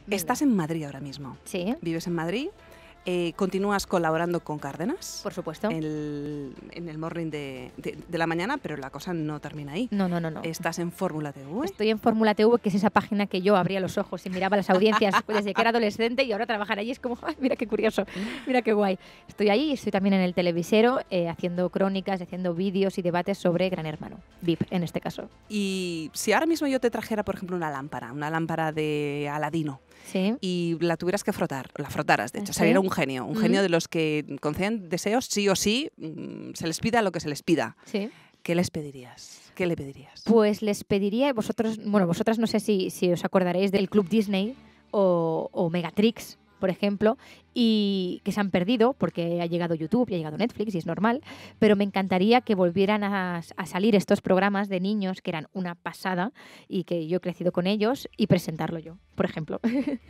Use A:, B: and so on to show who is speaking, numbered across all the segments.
A: Estás en Madrid ahora mismo.
B: Sí.
A: Vives en Madrid. Continúas colaborando con Cárdenas.
B: Por supuesto.
A: En el morning de la mañana, pero la cosa no termina ahí.
B: No.
A: Estás en Fórmula TV.
B: Estoy en Fórmula TV, que es esa página que yo abría los ojos y miraba las audiencias desde que era adolescente, y ahora trabajar allí es como, ¡ay, mira qué curioso! Mira qué guay. Estoy ahí y estoy también en el televisero haciendo crónicas, haciendo vídeos y debates sobre Gran Hermano, VIP en este caso.
A: Y si ahora mismo yo te trajera, por ejemplo, una lámpara de Aladino,
B: ¿sí?
A: Y la tuvieras que frotar, la frotaras, de hecho,
B: ¿sí?
A: saliera un genio de los que conceden deseos sí o sí, se les pida lo que se les pida.
B: Sí.
A: ¿Qué les pedirías? ¿Qué le pedirías?
B: Pues les pediría, vosotras no sé si os acordaréis del Club Disney o Megatrix, por ejemplo, y que se han perdido porque ha llegado YouTube y ha llegado Netflix y es normal, pero me encantaría que volvieran a salir estos programas de niños que eran una pasada y que yo he crecido con ellos, y presentarlo yo, por ejemplo.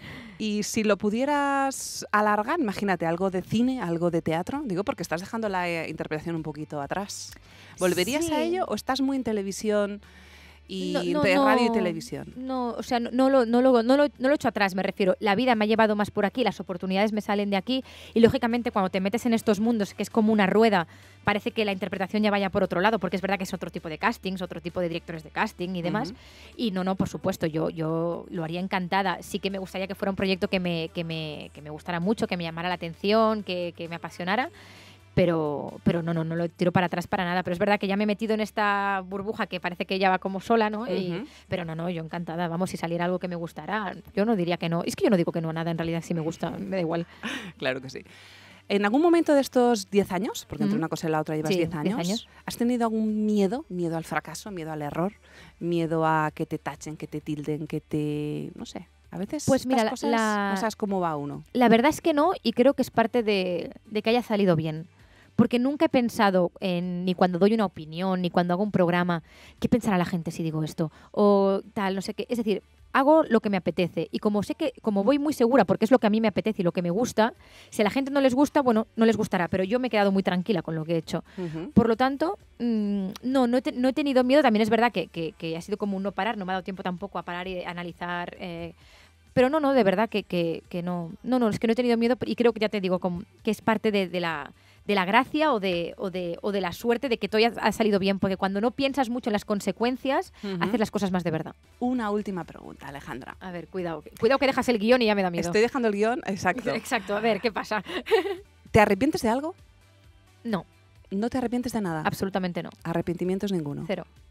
A: Y si lo pudieras alargar, imagínate, algo de cine, algo de teatro, digo, porque estás dejando la interpretación un poquito atrás. ¿Volverías a ello o estás muy en televisión y radio y televisión?
B: No, o sea, no lo echo atrás, me refiero. La vida me ha llevado más por aquí, las oportunidades me salen de aquí, y lógicamente cuando te metes en estos mundos, que es como una rueda, parece que la interpretación ya vaya por otro lado, porque es verdad que es otro tipo de castings, otro tipo de directores de casting y demás. Y no, por supuesto, yo lo haría encantada. Sí que me gustaría que fuera un proyecto que me gustara mucho, que me llamara la atención, que me apasionara. Pero no lo tiro para atrás para nada. Pero es verdad que ya me he metido en esta burbuja que parece que ella va como sola, ¿no? Pero no, yo encantada. Vamos, si saliera algo que me gustara, yo no diría que no. Es que yo no digo que no a nada, en realidad sí me gusta, me da igual.
A: Claro que sí. ¿En algún momento de estos 10 años, porque entre una cosa y la otra llevas 10 años, has tenido algún miedo al fracaso, miedo al error, miedo a que te tachen, que te tilden, que te... no sé... A veces
B: pues mira,
A: las cosas no sabes cómo va uno.
B: La verdad es que no, y creo que es parte de que haya salido bien. Porque nunca he pensado ni cuando doy una opinión, ni cuando hago un programa, ¿qué pensará la gente si digo esto? O tal, no sé qué. Es decir, hago lo que me apetece. Y como sé que, como voy muy segura, porque es lo que a mí me apetece y lo que me gusta, si a la gente no les gusta, bueno, no les gustará. Pero yo me he quedado muy tranquila con lo que he hecho. Por lo tanto, no he tenido miedo. También es verdad que ha sido como un no parar. No me ha dado tiempo tampoco a parar y analizar... pero no, de verdad que no. No, es que no he tenido miedo, y creo que ya te digo que es parte de la gracia o de la suerte de que todo ha salido bien, porque cuando no piensas mucho en las consecuencias, haces las cosas más de verdad.
A: Una última pregunta, Alejandra.
B: A ver, cuidado que dejas el guión y ya me da miedo.
A: Estoy dejando el guión, exacto.
B: Exacto, a ver, ¿qué pasa?
A: ¿Te arrepientes de algo?
B: No.
A: ¿No te arrepientes de nada?
B: Absolutamente no.
A: ¿Arrepentimientos ninguno?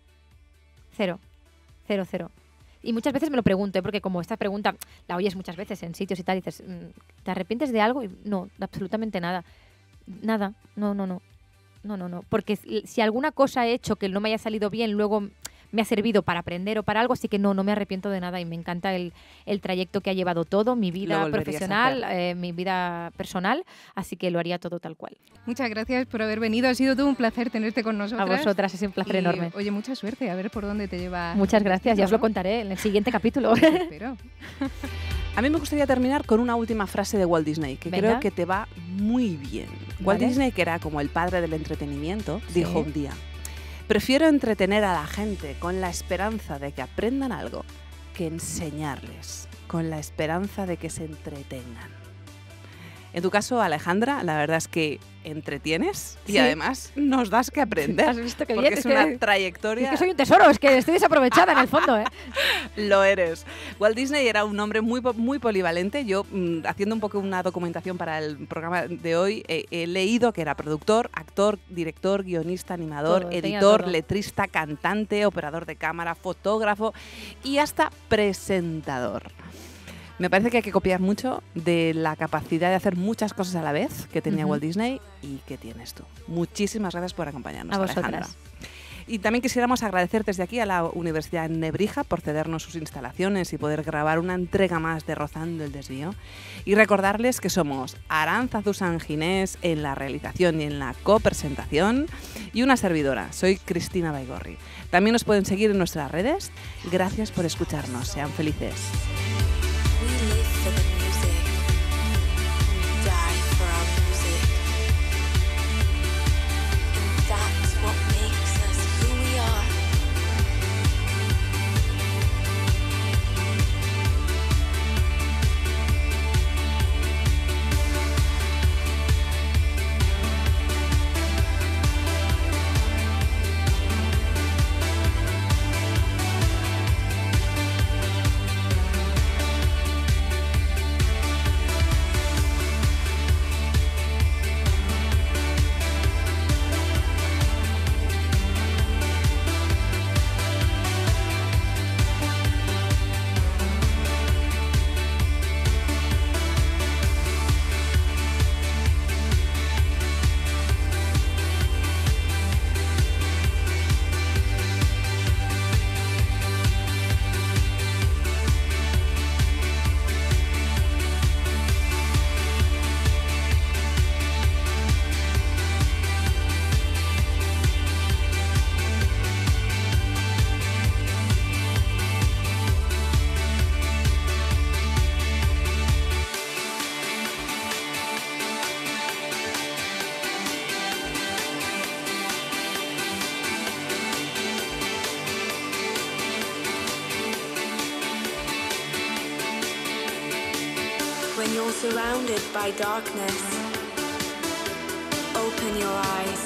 B: Cero. Y muchas veces me lo pregunto, porque como esta pregunta la oyes muchas veces en sitios y tal, y dices, ¿te arrepientes de algo? Y no, absolutamente nada. Nada, no. Porque si alguna cosa he hecho que no me haya salido bien, luego me ha servido para aprender o para algo, así que no me arrepiento de nada, y me encanta el trayecto que ha llevado todo, mi vida profesional, mi vida personal, así que lo haría todo tal cual.
C: Muchas gracias por haber venido, ha sido todo un placer tenerte con nosotras.
B: A vosotras, es un placer enorme.
C: Oye, mucha suerte, a ver por dónde te lleva.
B: Muchas gracias, ya os lo contaré en el siguiente capítulo.
C: Espero.
A: A mí me gustaría terminar con una última frase de Walt Disney, que creo que te va muy bien. Walt Disney, que era como el padre del entretenimiento, dijo un día: prefiero entretener a la gente con la esperanza de que aprendan algo que enseñarles con la esperanza de que se entretengan. En tu caso, Alejandra, la verdad es que entretienes y además nos das que aprender.
B: ¿Has visto qué
A: porque
B: bien?
A: es una trayectoria...
B: Es que soy un tesoro, es que estoy desaprovechada en el fondo.
A: Lo eres. Walt Disney era un hombre muy polivalente. Yo, haciendo un poco una documentación para el programa de hoy, he leído que era productor, actor, director, guionista, animador,
B: todo,
A: editor, letrista, cantante, operador de cámara, fotógrafo y hasta presentador. Me parece que hay que copiar mucho de la capacidad de hacer muchas cosas a la vez que tenía Walt Disney y que tienes tú. Muchísimas gracias por acompañarnos,
B: a vosotras.
A: Alejandra. Y también quisiéramos agradecer desde aquí a la Universidad de Nebrija por cedernos sus instalaciones y poder grabar una entrega más de Rozando el Desvío. Y recordarles que somos Arantzazu San Ginés en la realización y en la copresentación, y una servidora, soy Cristina Baigorri. También nos pueden seguir en nuestras redes. Gracias por escucharnos. Sean felices.
D: When you're surrounded by darkness, open your eyes.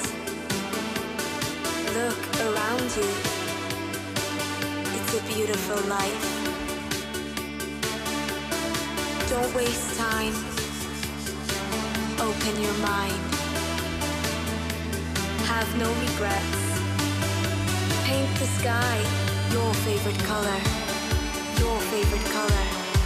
D: Look around you. It's a beautiful life. Don't waste time. Open your mind. Have no regrets. Paint the sky your favorite color. Your favorite color.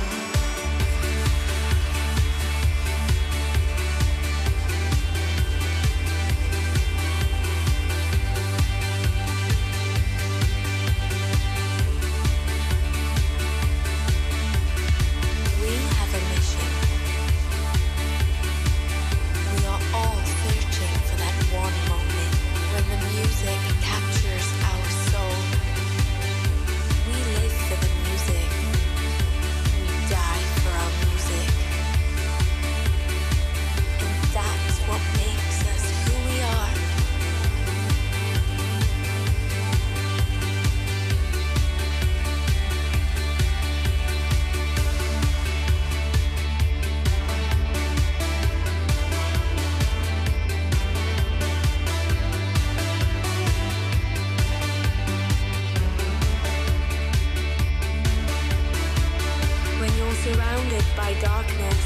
D: Surrounded by darkness,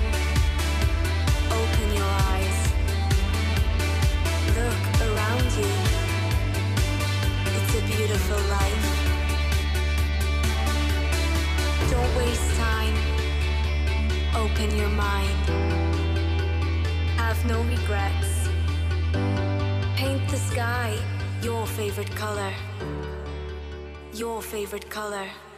D: open your eyes. Look around you. It's a beautiful life. Don't waste time. Open your mind. Have no regrets. Paint the sky your favorite color. Your favorite color.